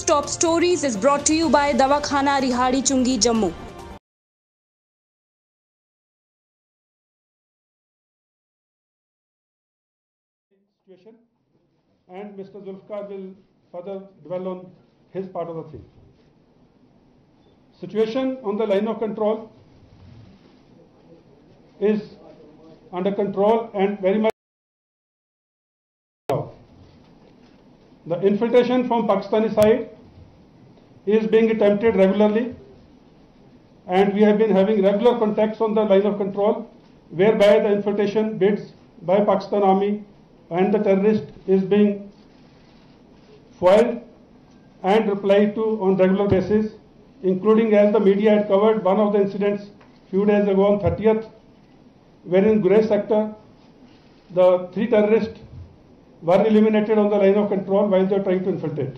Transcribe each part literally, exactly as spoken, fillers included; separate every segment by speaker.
Speaker 1: Top Stories is brought to you by Dawakhana Rihadi Chungi, Jammu.
Speaker 2: Situation, and Mister Zulfikar will further dwell on his part of the thing. Situation on the line of control is under control and very much. The infiltration from Pakistani side is being attempted regularly, and we have been having regular contacts on the line of control, whereby the infiltration bids by Pakistan Army and the terrorist is being foiled and replied to on regular basis, including, as the media had covered, one of the incidents few days ago on thirtieth, wherein in Gurez sector the three terrorists were eliminated on the line of control while they were trying to infiltrate.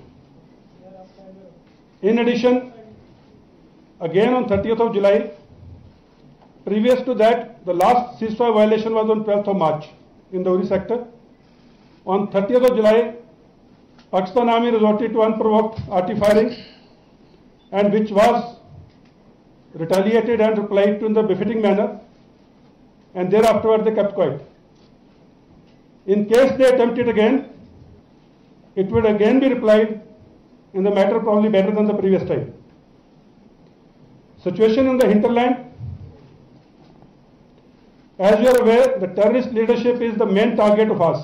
Speaker 2: In addition, again on thirtieth of July, previous to that, the last ceasefire violation was on twelfth of March in the Uri sector. On thirtieth of July, Pakistan Army resorted to unprovoked artillery firing, and which was retaliated and replied to in the befitting manner, and thereafter they kept quiet. In case they attempted again, it would again be replied in the matter probably better than the previous time. Situation in the hinterland. As you are aware, the terrorist leadership is the main target of us,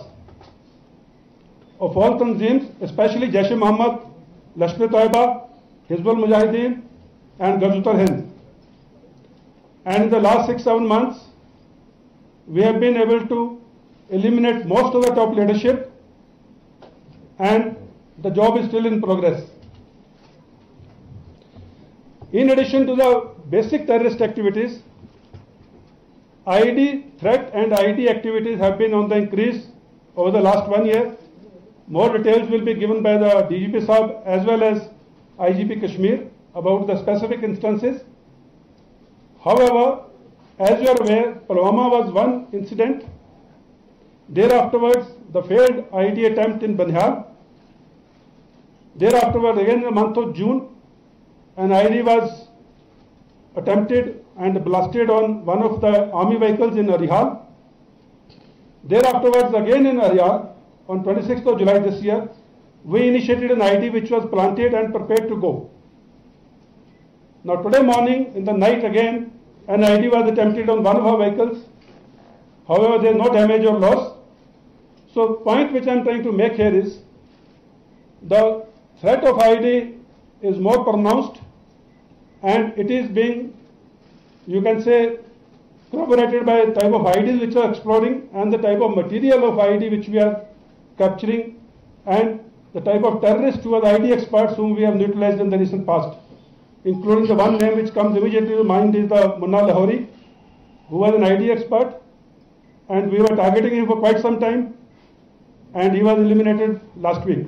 Speaker 2: of all tanzeems, especially Jaish-e-Mohammed, Lashkar-e-Taiba, Hizbul Mujahideen and Ghazwat-ul-Hind. And in the last six, seven months, we have been able to eliminate most of the top leadership, and the job is still in progress. In addition to the basic terrorist activities, I E D threat and I E D activities have been on the increase over the last one year. More details will be given by the D G P Saab as well as I G P Kashmir about the specific instances. However, as you are aware, Pulwama was one incident. Thereafterwards, the failed I E D attempt in Banihaal. Thereafterwards, again in the month of June, an I E D was attempted and blasted on one of the army vehicles in Arihal. Thereafterwards, again in Arihal, on twenty-sixth of July this year, we initiated an I E D which was planted and prepared to go. Now today morning, in the night again, an I E D was attempted on one of our vehicles. However, there is no damage or loss. So, point which I am trying to make here is, the threat of I E D is more pronounced, and it is being, you can say, corroborated by the type of I E Ds which are exploring and the type of material of I E D which we are capturing, and the type of terrorists who are the I E D experts whom we have neutralized in the recent past, including the one name which comes immediately to mind is the Munna Lahori, who was an I E D expert, and we were targeting him for quite some time, and he was eliminated last week.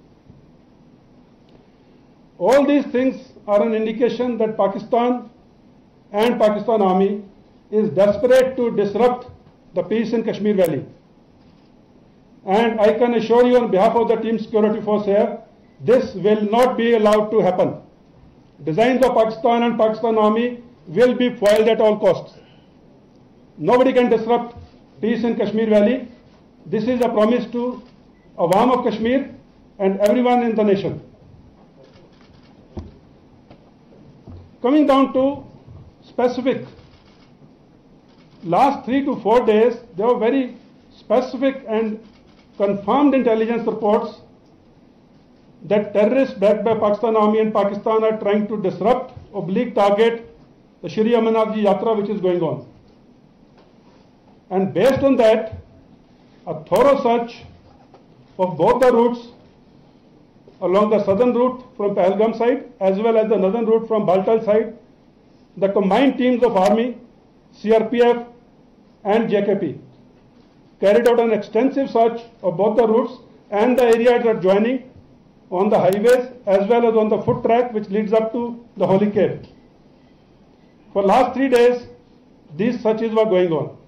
Speaker 2: All these things are an indication that Pakistan and Pakistan Army is desperate to disrupt the peace in Kashmir Valley. And I can assure you on behalf of the team security force here, this will not be allowed to happen. Designs of Pakistan and Pakistan Army will be foiled at all costs. Nobody can disrupt peace in Kashmir Valley. This is a promise to Awam of Kashmir and everyone in the nation. Coming down to specific, last three to four days, there were very specific and confirmed intelligence reports that terrorists backed by Pakistan Army and Pakistan are trying to disrupt, oblique target the Shri Amarnath yatra which is going on. And based on that, a thorough search of both the routes along the southern route from Pahalgam side as well as the northern route from Baltal side, the combined teams of Army, C R P F and J K P carried out an extensive search of both the routes and the areas adjoining on the highways as well as on the foot track which leads up to the Holy Cave. For last three days, these searches were going on.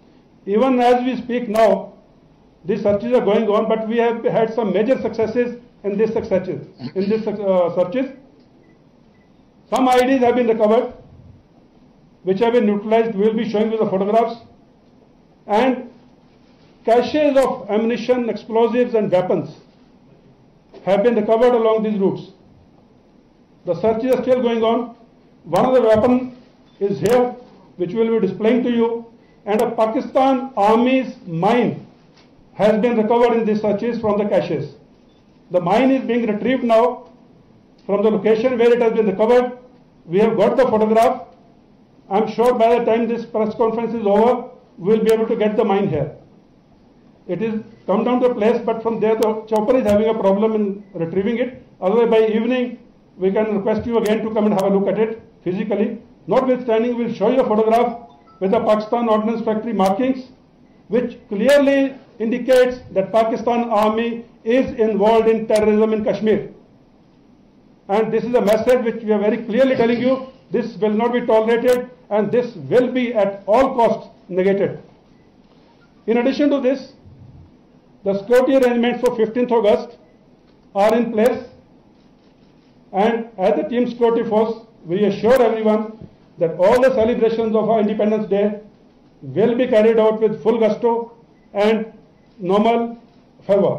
Speaker 2: Even as we speak now, these searches are going on, but we have had some major successes in this searches. In this uh, searches, some I E Ds have been recovered, which have been neutralized. We will be showing you the photographs, and caches of ammunition, explosives, and weapons have been recovered along these routes. The searches are still going on. One of the weapons is here, which we will be displaying to you, and a Pakistan Army's mine has been recovered in these searches from the caches. The mine is being retrieved now from the location where it has been recovered. We have got the photograph. I'm sure by the time this press conference is over, we'll be able to get the mine here. It is come down to a place, but from there the chopper is having a problem in retrieving it. Otherwise, by evening, we can request you again to come and have a look at it physically. Notwithstanding, we'll show you a photograph with the Pakistan Ordnance Factory markings, which clearly indicates that Pakistan Army is involved in terrorism in Kashmir. And this is a message which we are very clearly telling you, this will not be tolerated and this will be at all costs negated. In addition to this, the security arrangements for fifteenth August are in place, and as the Team Security Force, we assure everyone that all the celebrations of our Independence Day will be carried out with full gusto and normal fervor.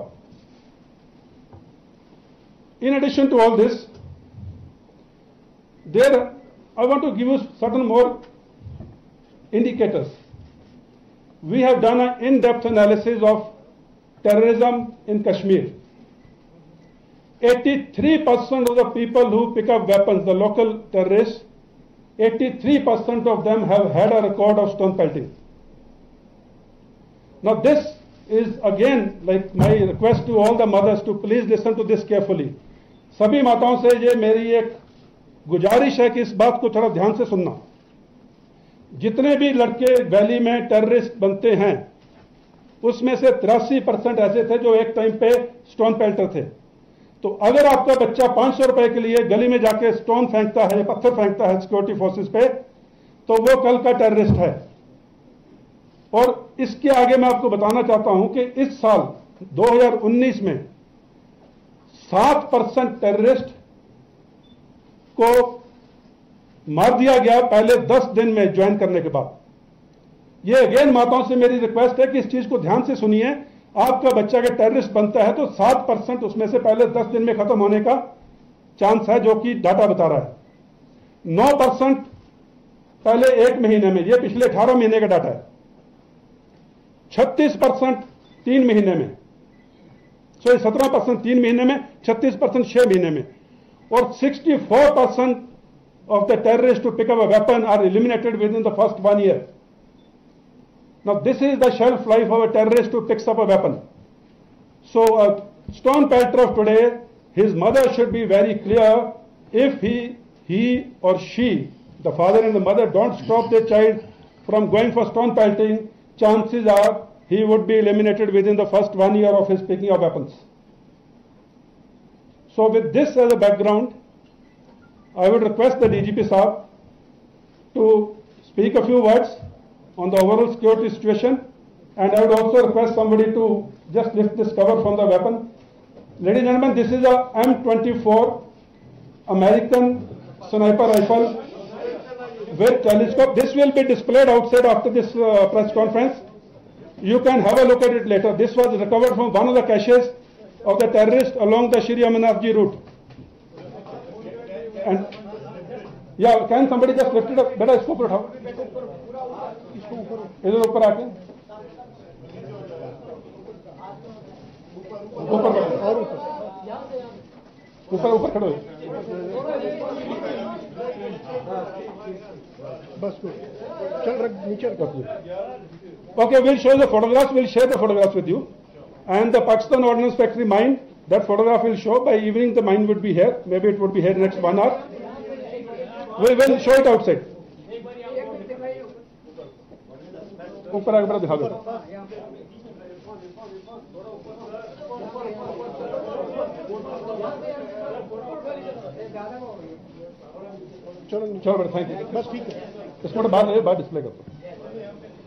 Speaker 2: In addition to all this, there I want to give you certain more indicators. We have done an in-depth analysis of terrorism in Kashmir. eighty-three percent of the people who pick up weapons, the local terrorists, eighty-three percent of them have had a record of stone pelting. Now this is again like my request to all the mothers to please listen to this carefully. सभी माताओं से ये मेरी एक गुजारिश है कि इस बात को थोड़ा ध्यान से सुनना। जितने भी लड़के वैली में टेररिस्ट बनते हैं, उसमें से तिरासी परसेंट ऐसे थे जो एक टाइम पे स्टोन पेल्टर थे। तो अगर आपका बच्चा पांच सौ रुपए के लिए गली में जाके स्टोन फेंकता है, पत्थर फेंकता है सिक्योरिटी फोर्सेस पे, तो वो कल का टेररिस्ट है। और इसके आगे मैं आपको बताना चाहता हूं कि इस साल दो हज़ार उन्नीस में सात परसेंट टेररिस्ट को मार दिया गया पहले दस दिन में ज्वाइन करने के बाद। ये अगेन माताओं से मेरी रिक्वेस्ट है कि इस चीज को ध्यान से सुनिए। आपका बच्चा अगर टेररिस्ट बनता है तो सात परसेंट उसमें से पहले दस दिन में खत्म होने का चांस है, जो कि डाटा बता रहा है। नौ परसेंट पहले एक महीने में, ये पिछले अठारह महीने का डाटा है। छत्तीस परसेंट तीन महीने में, सॉरी सत्रह परसेंट तीन महीने में, छत्तीस परसेंट छह महीने में, और sixty four percent of the terrorists to pick up a weapon are eliminated within the first one year. Now this is the shelf life of a terrorist who picks up a weapon. So a stone pelter of today, his mother should be very clear. If he, he or she, the father and the mother, don't stop their child from going for stone pelting, chances are he would be eliminated within the first one year of his picking up weapons. So with this as a background, I would request the D G P Saab to speak a few words on the overall security situation, and I would also request somebody to just lift this cover from the weapon. Ladies and gentlemen, this is a M twenty-four American sniper rifle with telescope. This will be displayed outside after this uh, press conference. You can have a look at it later. This was recovered from one of the caches of the terrorists along the Shri Amarnath ji route. And yeah, can somebody just lift it up? Beta isko upar uthao. Idhar upar aake. Upar aur upar. Upar upar khado. Bas ko. Chal rak niche rak. Okay, we'll show the photographs. We'll share the photographs with you. And the Pakistan Ordnance Factory mine, that photograph will show. By evening the mine would be here. Maybe it would be here next one hour. We will show it outside. ऊपर आगे बड़ा दिखा दो। चलो चलो बड़ा thank you. बस ठीक है। इसको तो बाहर है, बाहर डिस्प्ले कर दो।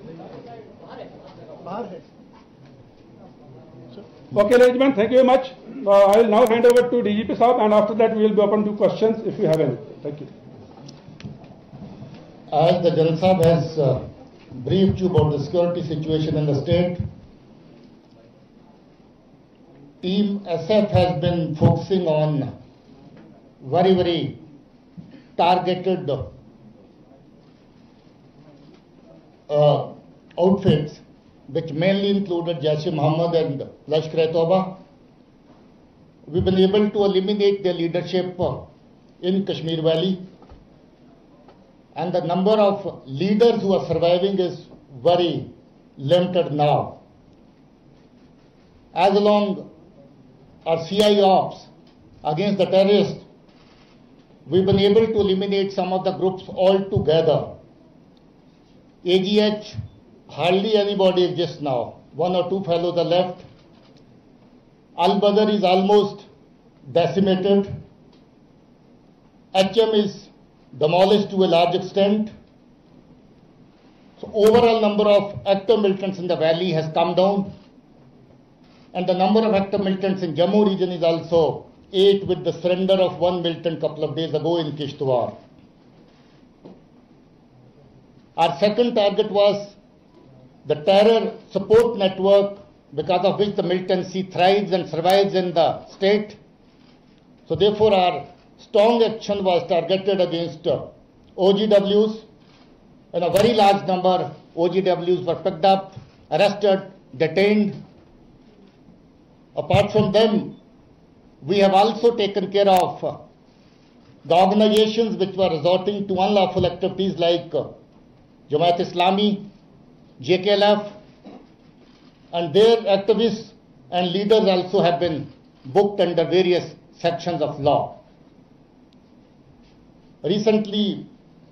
Speaker 2: बाहर है। Okay, ladies and gentlemen, thank you very much. uh, I will now hand over to D G P Saab, and after that we will be open to questions if you have any. Thank you.
Speaker 3: As the General Saab has uh, briefed you about the security situation in the state, Team S F has been focusing on very, very targeted uh, outfits, which mainly included Jaish-e-Mohammed and Lashkar-e-Toba. We've been able to eliminate their leadership uh, in Kashmir Valley, and the number of leaders who are surviving is very limited now. As along our C I ops against the terrorists, we've been able to eliminate some of the groups altogether. A G H, hardly anybody exists now. One or two fellows are left. Al-Badr is almost decimated. H M is demolished to a large extent. So overall number of active militants in the valley has come down, and the number of active militants in Jammu region is also eight, with the surrender of one militant couple of days ago in Kishtwar. Our second target was the terror support network, because of which the militancy thrives and survives in the state. So therefore our strong action was targeted against uh, O G Ws, and a very large number O G Ws were picked up, arrested, detained. Apart from them, we have also taken care of uh, the organizations which were resorting to unlawful activities like uh, Jamaat-e-Islami, J K L F, and their activists and leaders also have been booked under various sections of law. Recently,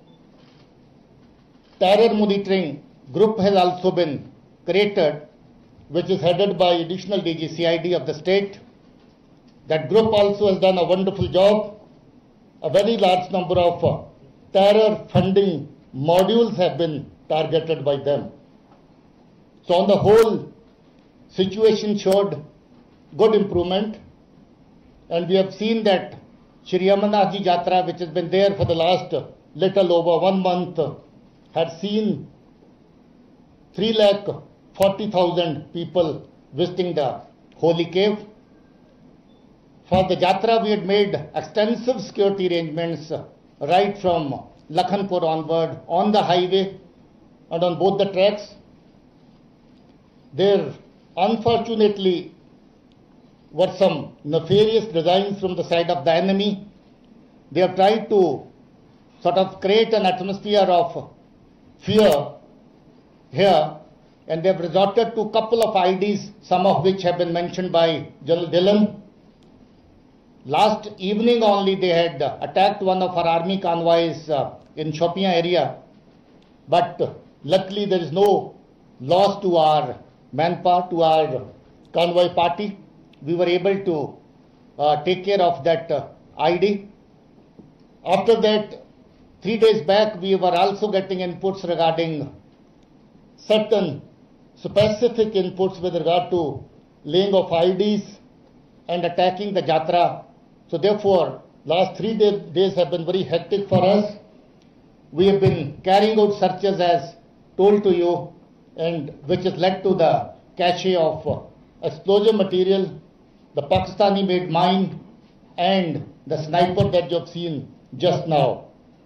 Speaker 3: terror monitoring group has also been created, which is headed by additional D G C I D of the state. That group also has done a wonderful job. A very large number of uh, terror funding modules have been targeted by them. So on the whole, situation showed good improvement, and we have seen that Shri Amarnath Ji Yatra, which has been there for the last little over one month, had seen three lakh forty thousand people visiting the holy cave. For the Yatra, we had made extensive security arrangements right from Lakhanpur onward, on the highway and on both the tracks. There, unfortunately, were some nefarious designs from the side of the enemy. They have tried to sort of create an atmosphere of fear here, and they have resorted to a couple of I E Ds, some of which have been mentioned by General Dhillon. Last evening only they had attacked one of our army convoys uh, in Shopian area, but uh, luckily there is no loss to our manpower, to our convoy party. We were able to uh, take care of that uh, I E D. After that, three days back, we were also getting inputs regarding certain specific inputs with regard to laying of I E Ds and attacking the Yatra. So therefore, last three day, days have been very hectic for us. We have been carrying out searches as told to you, and which has led to the cache of uh, explosive material, the Pakistani-made mine, and the sniper that you have seen just now.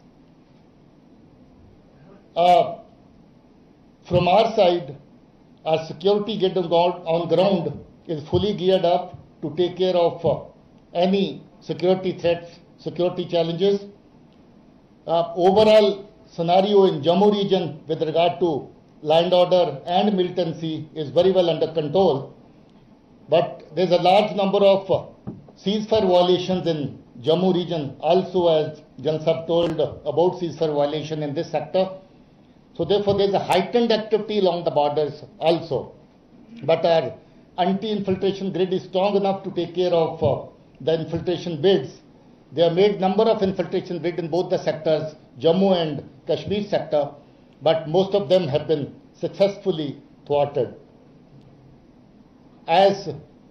Speaker 3: Uh, from our side, our security gate on ground is fully geared up to take care of uh, any security threats, security challenges. Uh, overall scenario in Jammu region with regard to land order and militancy is very well under control. But there's a large number of uh, ceasefire violations in Jammu region, also as General Saab told about ceasefire violation in this sector. So therefore there's a heightened activity along the borders also. But our anti-infiltration grid is strong enough to take care of uh, the infiltration bids. They have made number of infiltration bids in both the sectors, Jammu and Kashmir sector, but most of them have been successfully thwarted. As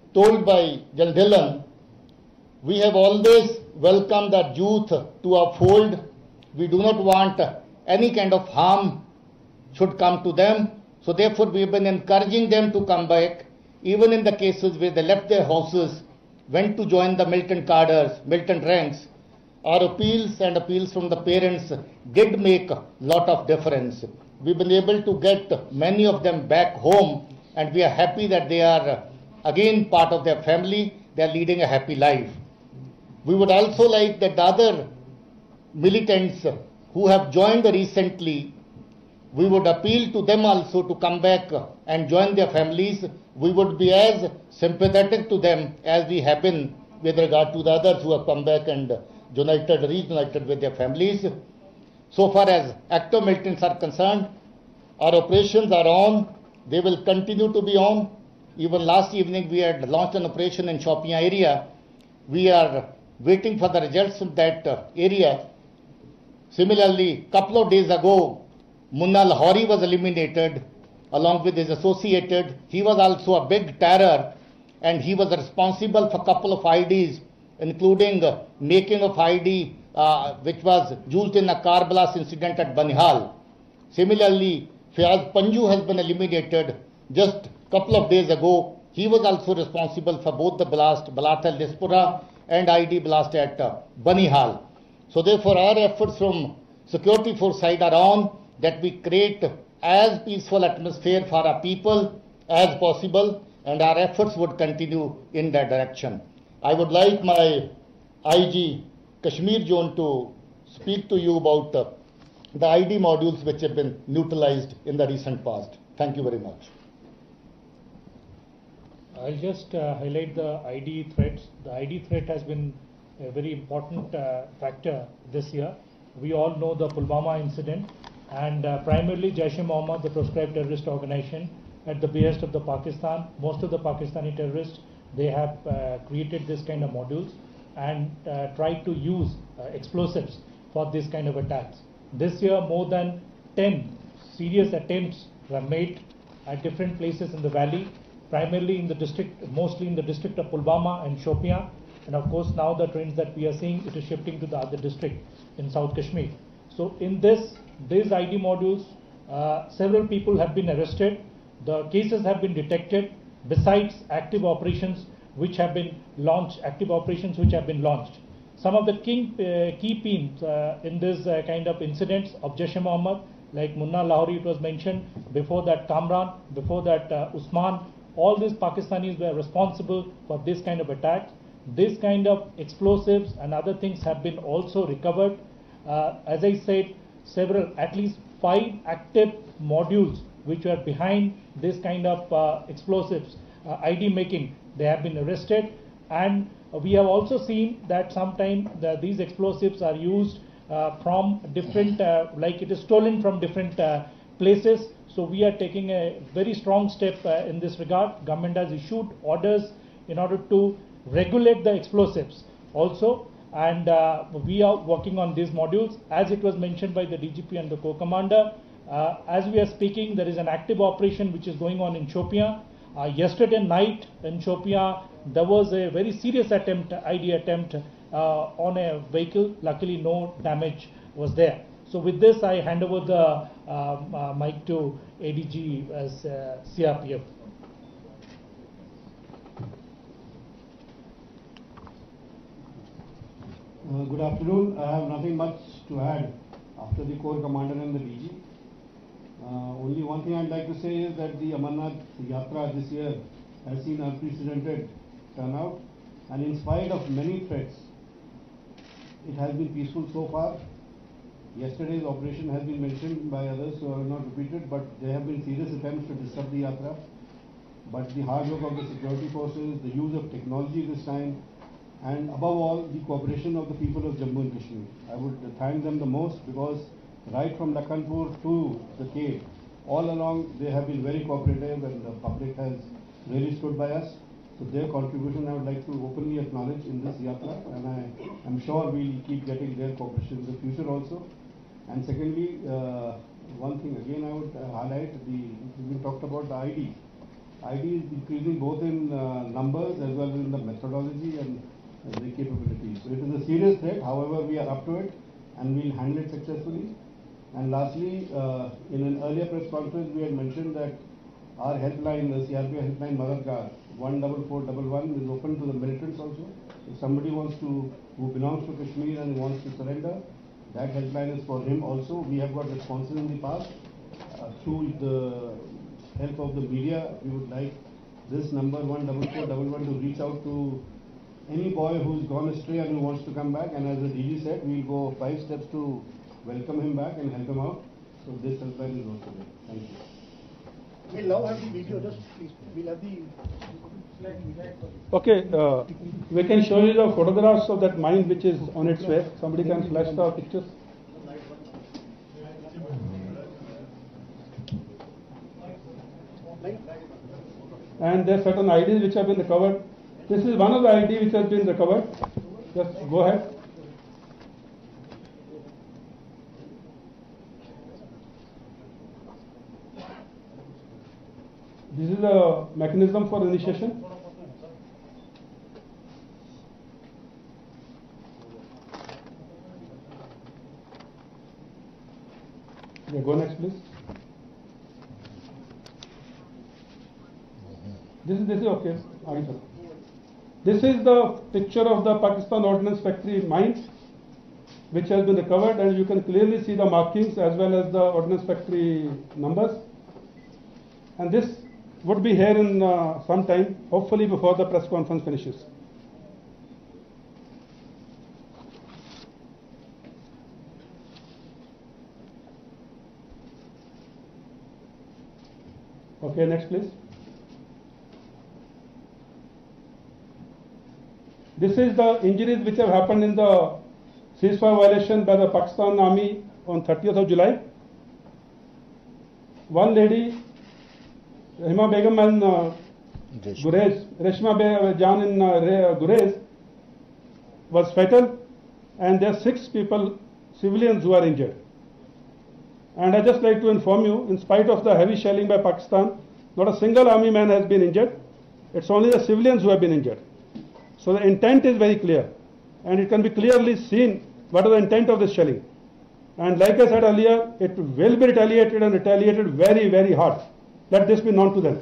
Speaker 3: told by General Dhillon, we have always welcomed the youth to our fold. We do not want any kind of harm should come to them. So therefore we have been encouraging them to come back, even in the cases where they left their houses, went to join the militant cadres, militant ranks. Our appeals and appeals from the parents did make a lot of difference. We've been able to get many of them back home, and we are happy that they are again part of their family. They are leading a happy life. We would also like that the other militants who have joined recently, we would appeal to them also to come back and join their families. We would be as sympathetic to them as we have been with regard to the others who have come back and united, reunited with their families. So far as active militants are concerned, our operations are on. They will continue to be on. Even last evening we had launched an operation in Shopian area. We are waiting for the results of that area. Similarly, a couple of days ago, Munna Lahori was eliminated along with his associated. He was also a big terror, and he was responsible for a couple of I E Ds, including uh, making of I E D uh, which was used in a car blast incident at Banihal. Similarly, Fayaz Panju has been eliminated just a couple of days ago. He was also responsible for both the blast, Baltal Dispura, and I E D blast at uh, Banihal. So therefore our efforts from security force side are on, that we create as peaceful atmosphere for our people as possible, and our efforts would continue in that direction. I would like my I G Kashmir zone to speak to you about uh, the I D modules which have been neutralized in the recent past. Thank you very much.
Speaker 4: I'll just uh, highlight the I D threats. The I D threat has been a very important uh, factor this year. We all know the Pulwama incident, and uh, primarily Jaish-e-Mohammed, the proscribed terrorist organization, at the behest of the Pakistan. Most of the Pakistani terrorists, they have uh, created this kind of modules and uh, tried to use uh, explosives for this kind of attacks. This year, more than ten serious attempts were made at different places in the valley, primarily in the district, mostly in the district of Pulwama and Shopian. And of course, now the trends that we are seeing, it is shifting to the other district in South Kashmir. So in this, these I D modules, uh, several people have been arrested. The cases have been detected, besides active operations which have been launched, active operations which have been launched. Some of the king, uh, key pins uh, in this uh, kind of incidents of Jaish-e-Mohammed, like Munna Lahori, it was mentioned, before that Kamran, before that uh, Usman, all these Pakistanis were responsible for this kind of attacks. This kind of explosives and other things have been also recovered. Uh, as I said, several, at least five active modules which were behind this kind of uh, explosives, uh, I D making, they have been arrested. And we have also seen that sometimes the, these explosives are used uh, from different, uh, like it is stolen from different uh, places. So we are taking a very strong step uh, in this regard. Government has issued orders in order to regulate the explosives also, and uh, we are working on these modules. As it was mentioned by the D G P and the co-commander, uh, as we are speaking, there is an active operation which is going on in Shopian. Uh, yesterday night in Shopian, there was a very serious attempt, I D attempt uh, on a vehicle. Luckily, no damage was there. So with this, I hand over the um, uh, mic to A D G as uh, C R P F.
Speaker 2: Uh, good afternoon. I have nothing much to add after the Corps Commander and the D G. Uh, only one thing I'd like to say is that the Amarnath yatra this year has seen unprecedented turnout, and in spite of many threats, it has been peaceful so far. Yesterday's operation has been mentioned by others, so I will not repeat it, but there have been serious attempts to disrupt the yatra. But the hard work of the security forces, the use of technology this time, and above all, the cooperation of the people of Jammu and Kashmir. I would thank them the most, because right from Lakhanpur to the cave, all along they have been very cooperative, and the public has really stood by us. So their contribution I would like to openly acknowledge in this yatra, and I am sure we'll keep getting their cooperation in the future also. And secondly, uh, one thing again I would uh, highlight, the we talked about the I D. I D is increasing both in uh, numbers as well as in the methodology and uh, the capabilities. So it is a serious threat. However, we are up to it and we will handle it successfully. And lastly, uh, in an earlier press conference, we had mentioned that our helpline, the C R P F helpline Magadgar one four four one one is open to the militants also. If somebody wants to, who belongs to Kashmir and wants to surrender, that helpline is for him also. We have got responses in the past. Uh, through the help of the media, we would like this number one four four one one to reach out to any boy who's gone astray and who wants to come back. And as the D G said, we'll go five steps to welcome him back and help him out. So this helpline is also there. Thank you.
Speaker 5: We'll now have the video, just please. We'll have the.
Speaker 2: Okay, uh, we can show you the photographs of that mine which is on its way. Somebody can flash the pictures. And there are certain I Ds which have been recovered. This is one of the I D which has been recovered. Just go ahead. This is a mechanism for initiation. Yeah, go next, please. This is this is okay. This is the picture of the Pakistan Ordnance Factory mines, which has been recovered, and you can clearly see the markings as well as the Ordnance Factory numbers. And this would be here in uh, some time, hopefully before the press conference finishes. Okay, next please. This is the injuries which have happened in the ceasefire violation by the Pakistan Army on thirtieth of July. One lady, Rahima Begum and uh, Gurez, Reshma Jan in uh, Gurez, was fatal, and there are six people, civilians, who are injured. And I just like to inform you, in spite of the heavy shelling by Pakistan, not a single army man has been injured. It's only the civilians who have been injured. So the intent is very clear, and it can be clearly seen what is the intent of this shelling. And like I said earlier, it will be retaliated and retaliated very, very hard. Let this be known to them.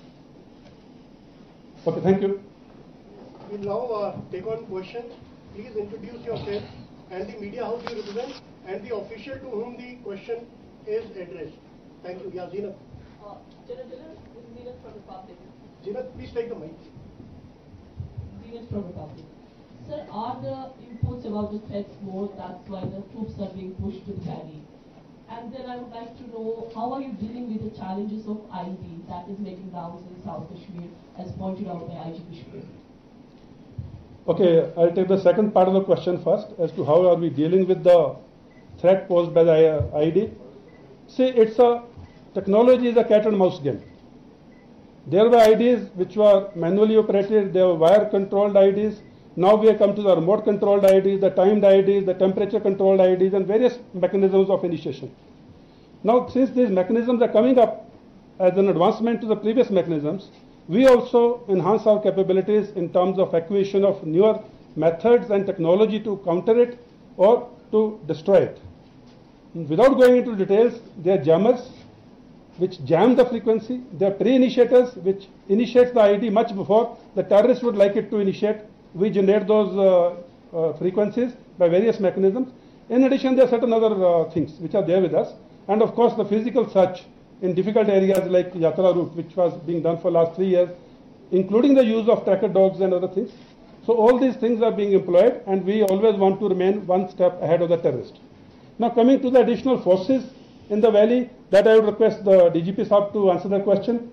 Speaker 2: Okay, thank you.
Speaker 5: We'll now uh, take on questions. Please introduce yourself and the media house you represent and the official to whom the question is addressed. Thank you. Yeah, Zinat.
Speaker 6: Uh, General Dhillon, this is Zinat from Republic.
Speaker 5: Zinat, please take the mic.
Speaker 6: Zinat from Republic. Sir, are the inputs about the threats more? That's why the troops are being pushed to the valley. And then I would like to know, how are you dealing with the challenges of I E Ds that is making rounds in South Kashmir, as pointed out by I G Kashmir?
Speaker 2: Okay, I'll take the second part of the question first, as to how are we dealing with the threat posed by the I E D. See, it's a, technology is a cat and mouse game. There were I E Ds which were manually operated, there were wire controlled I E Ds. Now we have come to the remote controlled I E Ds, the timed I E Ds, the temperature controlled I E Ds, and various mechanisms of initiation. Now, since these mechanisms are coming up as an advancement to the previous mechanisms, we also enhance our capabilities in terms of acquisition of newer methods and technology to counter it or to destroy it. Without going into details, there are jammers which jam the frequency. There are pre-initiators which initiates the I E D much before the terrorists would like it to initiate. We generate those uh, uh, frequencies by various mechanisms. In addition, there are certain other uh, things which are there with us. And of course, the physical search in difficult areas like yatra route, which was being done for last three years, including the use of tracker dogs and other things. So all these things are being employed, and we always want to remain one step ahead of the terrorist. Now, coming to the additional forces in the valley, that I would request the D G P Saab to answer that question.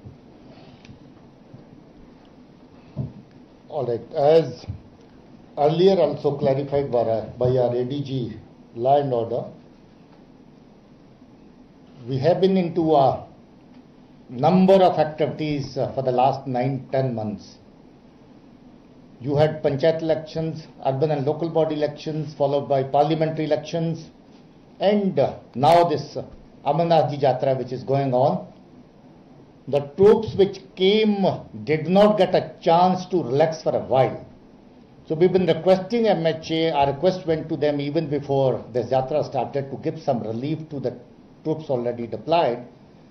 Speaker 3: All right. As earlier also clarified by our, by our A D G Law and Order, we have been into a number of activities uh, for the last nine, ten months. You had Panchayat elections, urban and local body elections, followed by parliamentary elections, and uh, now this uh, Amarnath ji yatra which is going on. the troops which came did not get a chance to relax for a while. So we've been requesting M H A, our request went to them even before this yatra started to give some relief to the troops already deployed.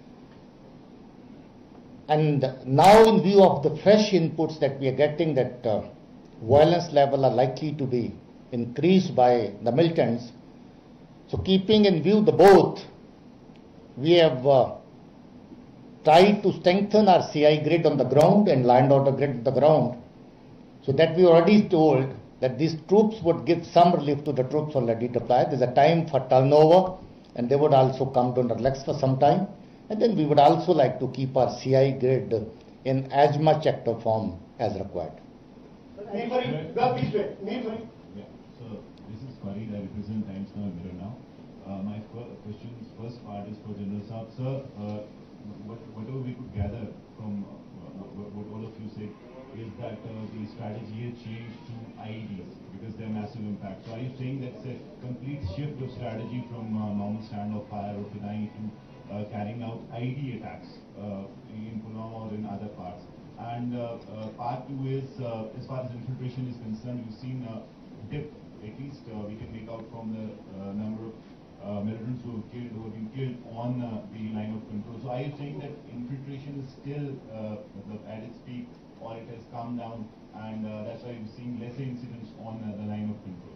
Speaker 3: And now in view of the fresh inputs that we are getting, that uh, violence level are likely to be increased by the militants. So keeping in view the both, we have uh, tried to strengthen our C I grid on the ground and land order grid on the ground, so that we already told that these troops would give some relief to the troops already deployed. There's a time for turnover, and they would also come to relax for some time. And then we would also like to keep our C I grid in as much active form as required.
Speaker 5: Need for it. Go, please wait. Need for it.
Speaker 7: Yeah. So this is Farid. I represent Times Now Mirror now. Uh, my question, first part is for General Saab. Sir, uh, what, whatever we could gather from uh, what, what all of you say is that uh, the strategy has changed to I E Ds because they're massive impact. So are you saying that's a complete shift of strategy from uh, normal standoff fire or denying to uh, carrying out I E D attacks uh, in Pulwama or in other parts? And uh, uh, part two is, uh, as far as infiltration is concerned, we've seen a dip, at least uh, we can make out from the uh, number of uh, militants who have killed, who have been killed on uh, the line of control. So are you saying that infiltration is still uh, at its peak, or it has come down, and uh, that's why we're seeing lesser incidents on uh, the line of control?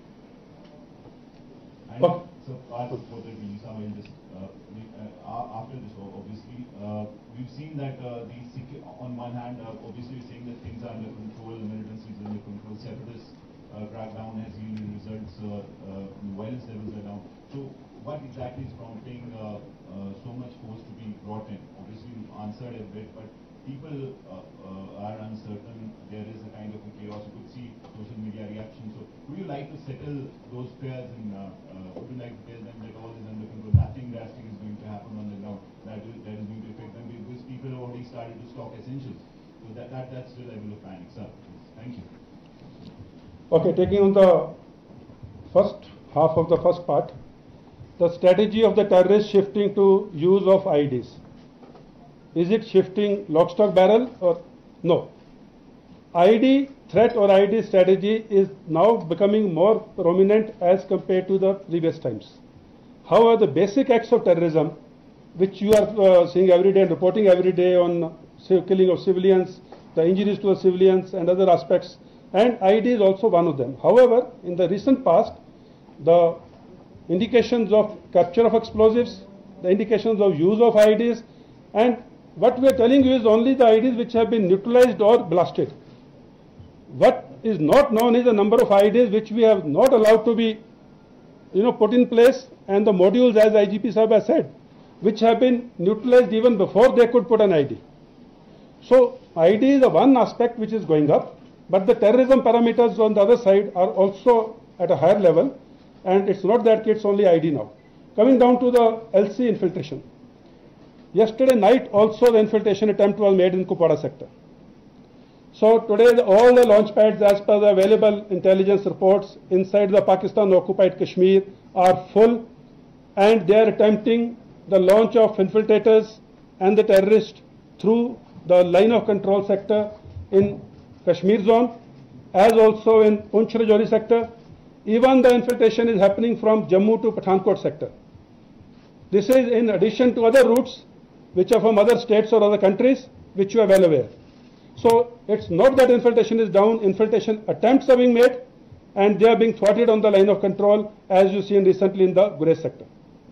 Speaker 7: And
Speaker 2: okay.
Speaker 7: So part of further release, I will just uh, uh, after this, obviously, uh, we've seen that uh, the on one hand, uh, obviously, we're saying that things are under control, the militancy is under control, separatist uh, crackdown has yielded results, uh, uh, violence levels are down. So, what exactly is prompting uh, uh, so much force to be brought in? Obviously, you answered a bit, but people uh, uh, are uncertain. There is a kind of a chaos. You could see social media reaction. So, would you like to settle those fears, and uh, uh, would you like to tell them that all is under control, nothing drastic is going to happen on the ground, that is, that is going to affect them, because people have already started to stock essentials. So that, that that's still a level of panic, sir. Thank you.
Speaker 2: Okay, taking on the first half of the first part, the strategy of the terrorists shifting to use of I E Ds. Is it shifting lock, stock, barrel, or no? I E D threat or I E D strategy is now becoming more prominent as compared to the previous times. However, the basic acts of terrorism, which you are uh, seeing every day and reporting every day on killing of civilians, the injuries to the civilians and other aspects, and I E D is also one of them. However, in the recent past, the indications of capture of explosives, the indications of use of I E Ds, and what we are telling you is only the I E Ds which have been neutralized or blasted. What is not known is the number of I E Ds which we have not allowed to be, you know, put in place, and the modules, as I G P Sahab has said, which have been neutralized even before they could put an I E D. So I E D is the one aspect which is going up, but the terrorism parameters on the other side are also at a higher level, and it's not that it's only I E D now. Coming down to the L C infiltration. Yesterday night also the infiltration attempt was made in Kupwara sector. So today the, all the launch pads, as per the available intelligence reports inside the Pakistan occupied Kashmir, are full, and they are attempting the launch of infiltrators and the terrorists through the line of control sector in Kashmir zone, as also in Poonch Rajouri sector. Even the infiltration is happening from Jammu to Pathankot sector. This is in addition to other routes which are from other states or other countries, which you are well aware. So it's not that infiltration is down, infiltration attempts are being made, and they are being thwarted on the line of control, as you seen recently in the Gurez sector.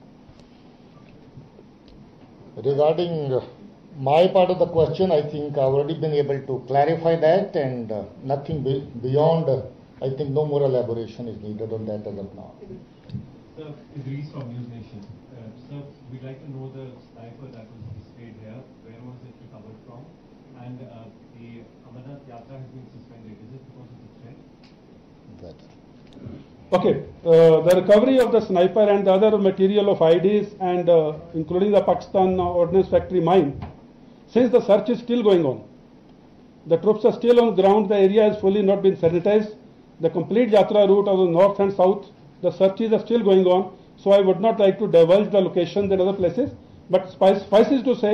Speaker 3: Regarding uh, my part of the question, I think I've already been able to clarify that, and uh, nothing be beyond, uh, I think no more elaboration is needed on that as of now.
Speaker 8: Sir, Idris from News Nation. Uh, sir, we'd like to know the sniper that was displayed here. Where was it recovered from? And uh, the Amarnath yatra has been suspended. Is it because of the threat?
Speaker 3: That.
Speaker 2: Okay, uh, the recovery of the sniper and the other material of I E Ds, and uh, including the Pakistan uh, Ordnance Factory mine, since the search is still going on, the troops are still on the ground, the area has fully not been sanitized, the complete yatra route of the north and south, the searches are still going on, so I would not like to divulge the locations and other places, but suffices to say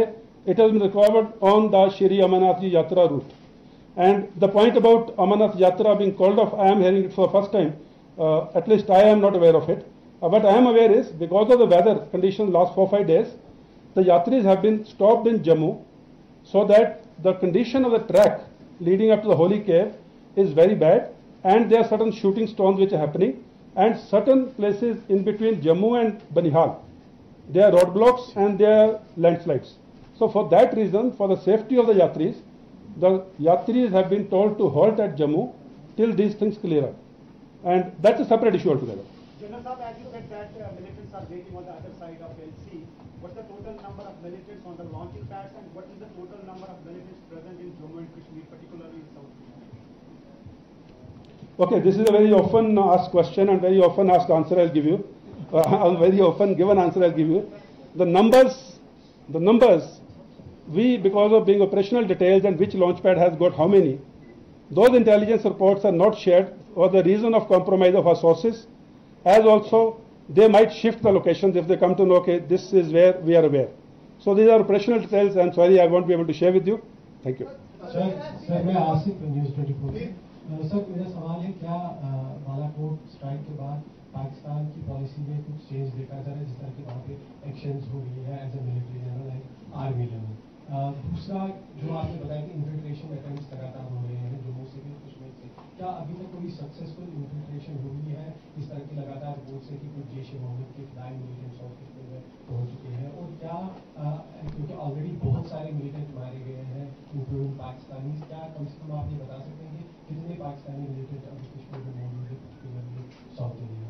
Speaker 2: it has been recovered on the Shri Amarnath Ji Yatra route. And the point about Amarnath Yatra being called off, I am hearing it for the first time. Uh, at least I am not aware of it. Uh, what I am aware is, because of the weather conditions last four five days, the Yatris have been stopped in Jammu, so that the condition of the track leading up to the holy cave is very bad, and there are certain shooting stones which are happening, and certain places in between Jammu and Banihal, there are roadblocks and there are landslides. So for that reason, for the safety of the Yatris, the Yatris have been told to halt at Jammu till these things clear up. And that's a separate issue altogether.
Speaker 9: General Saab, as you said that uh, militants are waiting on the other side of L C, what's the total number of militants on the launching pads, and what is the total number of militants present in Jammu and Kashmir, particularly in South Kashmir?
Speaker 2: Okay, this is a very often asked question and very often asked answer I'll give you. Uh, a very often given answer I'll give you. The numbers, the numbers, we, because of being operational details and which launch pad has got how many, those intelligence reports are not shared for the reason of compromise of our sources, as also they might shift the locations if they come to know, okay, this is where we are aware. So these are operational details. I'm sorry I won't be able to share with you. Thank you.
Speaker 10: Sir, sir, मैं Asif news twenty-four से sir मेरा सवाल है क्या Balakot strike के बाद पाकिस्तान की policy में कुछ चेंज देखा जा रहा है जिस तरह की वहाँ पे एक्शंस हो रही है as a military level and army level. दूसरा जो आपने बताया कि इन्फिल्ट्रेशन अटेम्प्ट्स लगातार हो रहे हैं जम्मू से भी कश्मीर से, क्या अभी तक कोई सक्सेसफुल इन्फिल्ट्रेशन हुई है? इस तरह की लगातार रिपोर्ट्स है कि कुछ जैश ए मोहम्मद के फ्लाई मिलिटेंट्स साउथ कश्मीर में पहुंच चुके हैं, और क्या क्योंकि ऑलरेडी बहुत सारे मिलिटेंट मारे गए हैं इंक्लूडिंग पाकिस्तानी, क्या कम से कम आप ये बता सकते हैं कि कितने पाकिस्तानी मिलिटेंट अभी कश्मीर में मौजूद है, पर्टिकुलरली साउथ इंडिया?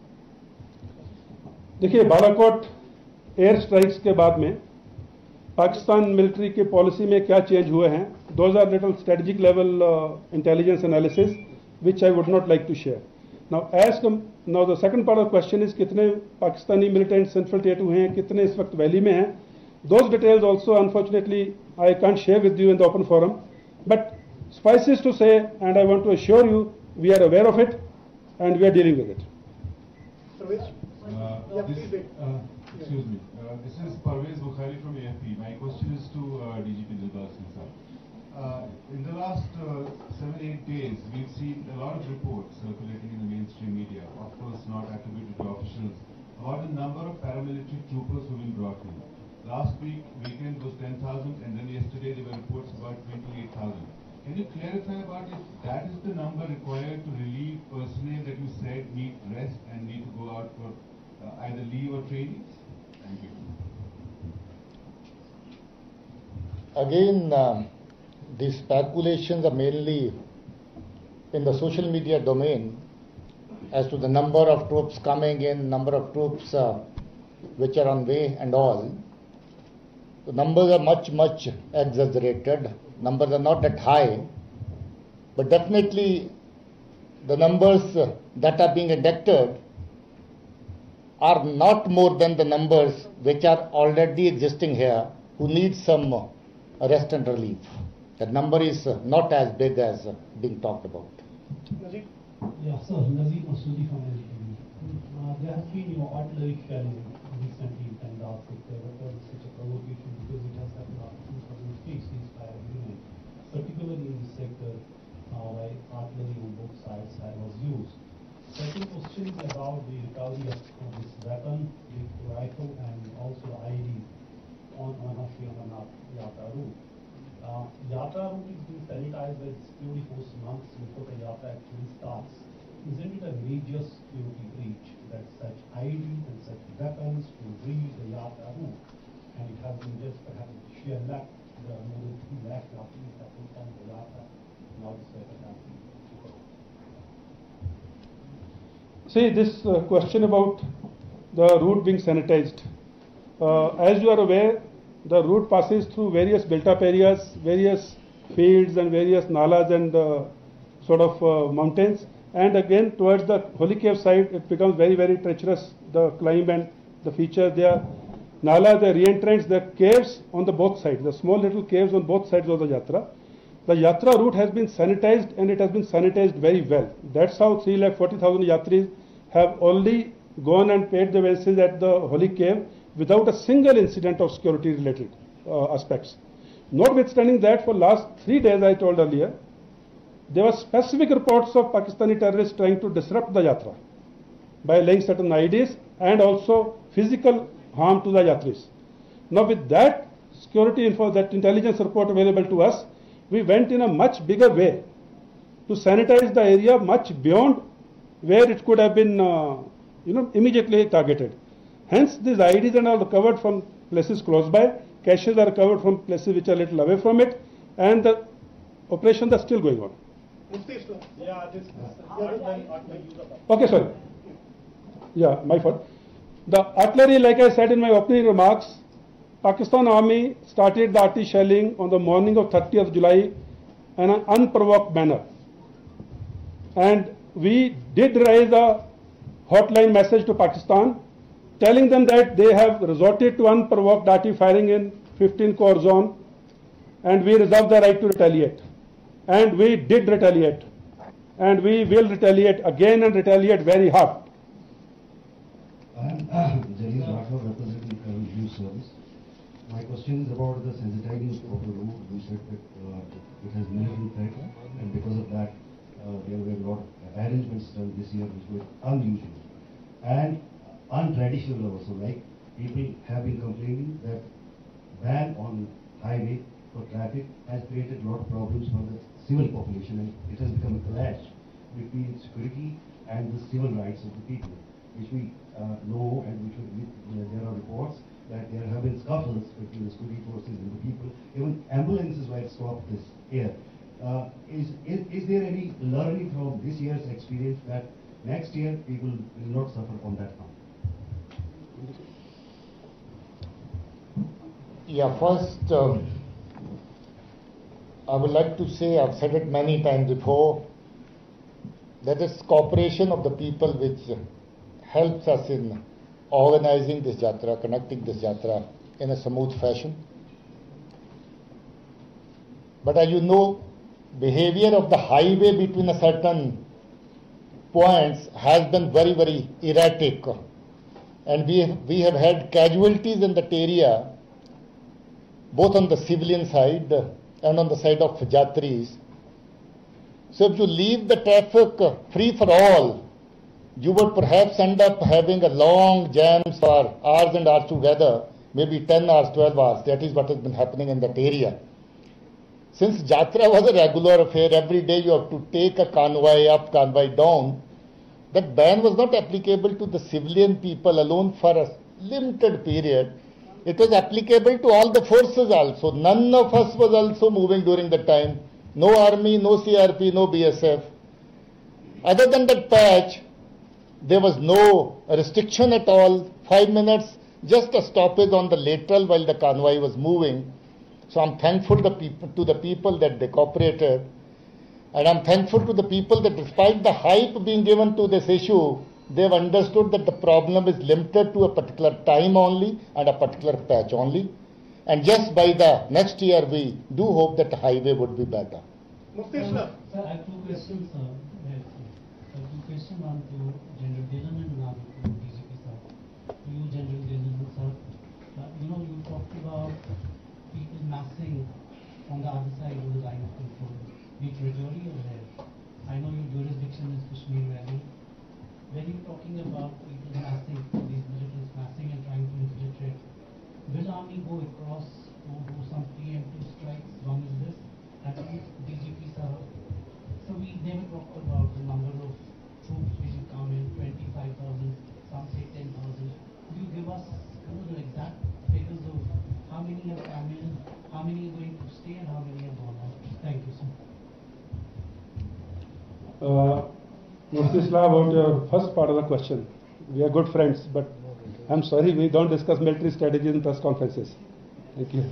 Speaker 2: देखिए, बालाकोट एयर स्ट्राइक्स के बाद में पाकिस्तान मिलिट्री की पॉलिसी में क्या चेंज हुए हैं, those are little strategic level intelligence analysis which I would not like to share. Now, as com now the second part of the question is कितने पाकिस्तानी militants infiltrate हुए हैं, कितने इस वक्त वैली में हैं. Those details also unfortunately I can't share with you in the open forum. But suffices to say, and I want to assure you, we are aware of it and we are dealing with it.
Speaker 7: Uh, this, uh, excuse me. Uh, this is Parvez Bukhari from A F P. My question is to uh, D G P Dilbag Singh sir. Uh, in the last uh, seven, eight days, we've seen a lot of reports circulating in the mainstream media, of course not attributed to officials, about the number of paramilitary troopers who've been brought in. Last week, weekend was ten thousand, and then yesterday there were reports about twenty-eight thousand. Can you clarify about if that is the number required to relieve personnel that you said need rest and need to go out for uh, either leave or training? Thank you.
Speaker 3: Again, uh, these speculations are mainly in the social media domain as to the number of troops coming in, number of troops uh, which are on way and all. The numbers are much, much exaggerated. Numbers are not that high, but definitely the numbers uh, that are being inducted are not more than the numbers which are already existing here who need some uh, rest and relief. That number is uh, not as big as uh, being talked about.
Speaker 10: Nazir? Yeah, sir, Nazir Masoodi from L T V. Uh, there has been, you know, artillery shelling recently in Kandahar sector. That was such a provocation because it has happened after two thousand six ceasefire agreement, particularly in this sector uh, where artillery on both sides was used. Second question is about the recovery of uh, this weapon, the rifle, and also I E Ds on Amarnath Yatra route. Uh, Yatra route is being sanitized by security force months before the Yatra actually starts. Isn't it a major security breach that such I E Ds and such weapons to reach the Yatra route, and it has been just perhaps sheer luck, there are more than three lakh Yatris that will come to Yatra, now this weapon has been recovered.
Speaker 2: See, this uh, question about the route being sanitized. Uh, as you are aware, the route passes through various built-up areas, various fields and various nalas and uh, sort of uh, mountains. And again, towards the holy cave side, it becomes very, very treacherous, the climb and the features there. Nala, the re-entrants, the caves on the both sides, the small little caves on both sides of the Yatra. The Yatra route has been sanitized, and it has been sanitized very well. That's how three lakh forty thousand Yatris have already gone and paid the obeisances at the holy cave without a single incident of security related uh, aspects. Notwithstanding that, for last three days, I told earlier, there were specific reports of Pakistani terrorists trying to disrupt the yatra by laying certain I E Ds and also physical harm to the yatris. Now, with that security info, that intelligence report available to us, we went in a much bigger way to sanitize the area much beyond where it could have been, uh, you know, immediately targeted. Hence, these I E Ds are now recovered from places close by, caches are recovered from places which are a little away from it, and the operations are still going on.
Speaker 5: Yeah, this
Speaker 2: Okay, sorry. Yeah, my fault. The artillery, like I said in my opening remarks, Pakistan Army started the artillery shelling on the morning of thirtieth July in an unprovoked manner. And we did raise a hotline message to Pakistan, telling them that they have resorted to unprovoked artillery firing in fifteen corps zone, and we reserve the right to retaliate. And we did retaliate. And we will retaliate again and retaliate very hard.
Speaker 11: I'm Jalil Rathod, representing Current News Service. My question is about the sensitizing of the route. We said that uh, it has militant threat, and because of that, uh, there were a lot of arrangements done this year which were unusual and untraditional also. Like, people have been complaining that ban on highway for traffic has created a lot of problems for the civil population, and it has become a clash between security and the civil rights of the people, which we uh, know, and which we, uh, there are reports that there have been scuffles between the security forces and the people. Even ambulances were stopped this year. Uh, is, is, is there any learning from this year's experience that next year people will not suffer on that count?
Speaker 3: Yeah, first, um, I would like to say, I've said it many times before, that it's cooperation of the people which helps us in organizing this yatra, conducting this yatra in a smooth fashion. But as you know, behavior of the highway between a certain points has been very, very erratic. And we have, we have had casualties in that area, both on the civilian side and on the side of yatris. So if you leave the traffic free for all, you would perhaps end up having a long jams for hours and hours together, maybe ten hours, twelve hours. That is what has been happening in that area. Since Yatra was a regular affair, every day you have to take a convoy up, convoy down, that ban was not applicable to the civilian people alone for a limited period. It was applicable to all the forces also. None of us was also moving during the time. No army, no C R P, no B S F. Other than that patch, there was no restriction at all. Five minutes, just a stoppage on the lateral while the convoy was moving. So I'm thankful to the people, to the people that they cooperated. And I'm thankful to the people that despite the hype being given to this issue, they've understood that the problem is limited to a particular time only and a particular patch only. And just by the next year, we do hope that the highway would be better.
Speaker 10: Mufti sir. Sir, I have two questions, sir. Yes, sir. I have two questions on to General Dhillon and now to D G P sir. To you, General Dhillon, sir. Uh, you know, you talked about people massing on the other side of the line of control, be it Rajouri or there. I know your jurisdiction is Kashmir Valley. When you're talking about people massing, these militants massing and trying to infiltrate, will Army go across to do some preemptive strikes? One is this. And if D G P sir, so we never talked about the number of troops which will come in, twenty-five thousand, some say ten thousand. Could you give us you know, the exact figures of how many have come in, how many are going to stay, and how many have gone out? Thank you, sir.
Speaker 2: Uh, Mufti Islah, about your first part of the question, we are good friends, but I'm sorry we don't discuss military strategies in press conferences. Thank you.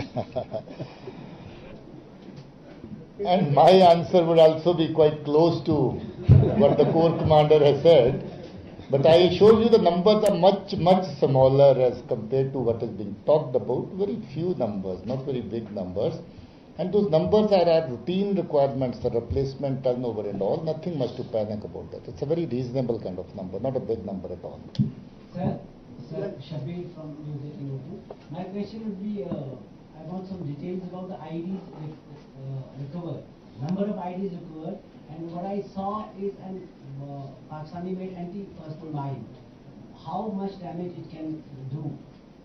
Speaker 3: And my answer would also be quite close to what the Corps Commander has said. But I assure you the numbers are much, much smaller as compared to what is being talked about. Very few numbers, not very big numbers. And those numbers are our routine requirements, the replacement turnover and all. Nothing much to panic about that. It's a very reasonable kind of number, not a big number at all.
Speaker 12: Sir, Sir Shabir from News eighteen. My question would be, uh, I want some details about the I E Ds uh, recovered, number of I E Ds recovered, and what I saw is an uh, Pakistani-made anti-personnel mine. How much damage it can do?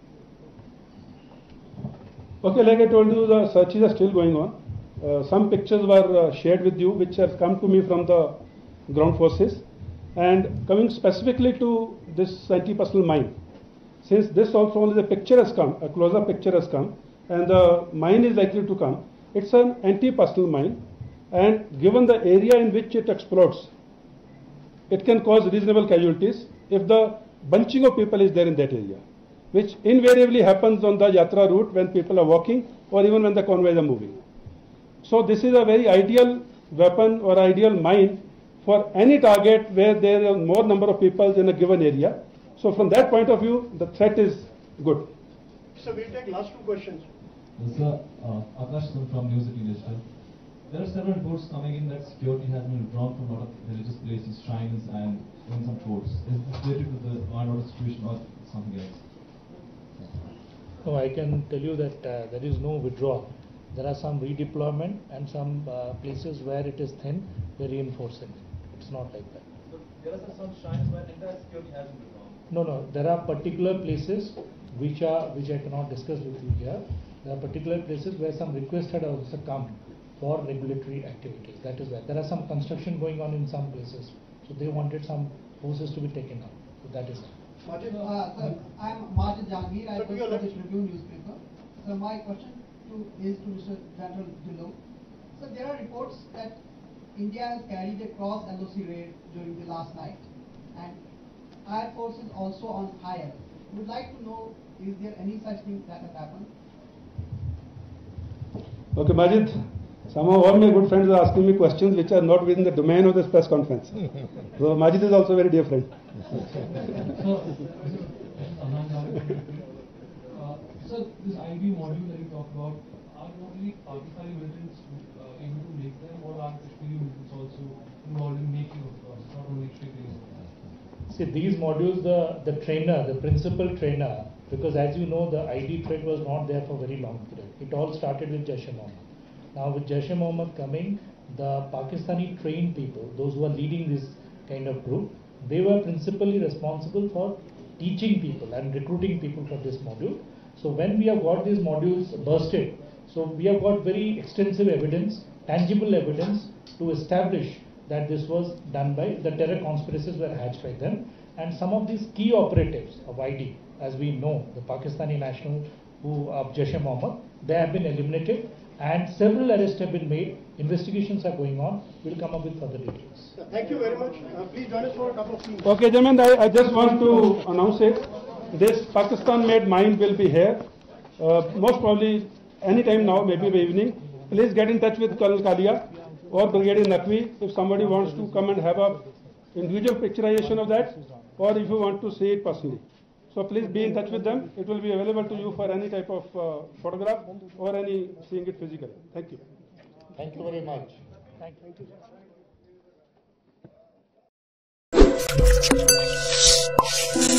Speaker 2: Okay, like I told you, the searches are still going on. Uh, some pictures were uh, shared with you, which have come to me from the ground forces. And coming specifically to this anti-personnel mine, since this also only the picture has come, a closer picture has come, and the mine is likely to come, it's an anti-personnel mine, and given the area in which it explodes, it can cause reasonable casualties if the bunching of people is there in that area, which invariably happens on the yatra route when people are walking or even when the convoys are moving. So this is a very ideal weapon or ideal mine for any target where there are more number of people in a given area. So from that point of view, the threat is good.
Speaker 5: So we'll take last two questions.
Speaker 13: Sir, uh, Akash from News eighteen Digital. There are several reports coming in that security has been withdrawn from a lot of religious places, shrines, and even some forts. Is this related to the law and order situation or something else?
Speaker 4: No, I can tell you that uh, there is no withdrawal. There are some redeployment and some uh, places where it is thin, we're reinforcing it. It's not like that.
Speaker 13: So there are some shrines where entire security has been withdrawn.
Speaker 4: No, no. There are particular places which are which I cannot discuss with you here. There are particular places where some request had also come for regulatory activities. That is where there are some construction going on in some places. So they wanted some forces to be taken up. So that is it.
Speaker 14: Majid, uh, sir, I am Majid Jahangir. I work for the Tribune newspaper. So my question to, is to Mister General Dhillon. So there are reports that India has carried a cross L O C raid during the last night, and Air Force is also on high alert. Would like to know, is there any such thing that has happened?
Speaker 2: Okay, Majid. Somehow all my good friends are asking me questions which are not within the domain of this press conference. So Majid is also a very dear friend.
Speaker 10: So, uh, so this I E D module that you talked about, are only Pakistani militants uh, able to make them, or are Kashmiri militants also involved in making of those, not only shipping?
Speaker 4: See, these modules, the, the trainer, the principal trainer, because as you know, the I D threat was not there for a very long period. It all started with Jaish-e-Mohammed. Now with Jaish-e-Mohammed coming, the Pakistani trained people, those who are leading this kind of group, they were principally responsible for teaching people and recruiting people for this module. So when we have got these modules bursted, so we have got very extensive evidence, tangible evidence to establish that this was done by, the terror conspiracies were hatched by them, and some of these key operatives of I D, as we know, the Pakistani national who of Jaish-e-Mohammed, they have been eliminated and several arrests have been made. Investigations are going on. We'll come up with further details.
Speaker 5: Thank you very much. Uh, please join us for a couple of things.
Speaker 2: Okay, gentlemen, I, I just want to announce it. This Pakistan-made mine will be here. Uh, most probably any time now, maybe by evening. Please get in touch with Colonel Kalia or Brigadier Naqvi if somebody wants to come and have a individual picturization of that, or if you want to see it personally. So please be in touch with them. It will be available to you for any type of uh, photograph or any seeing it physically. Thank you.
Speaker 3: Thank you very much.
Speaker 4: Thank you.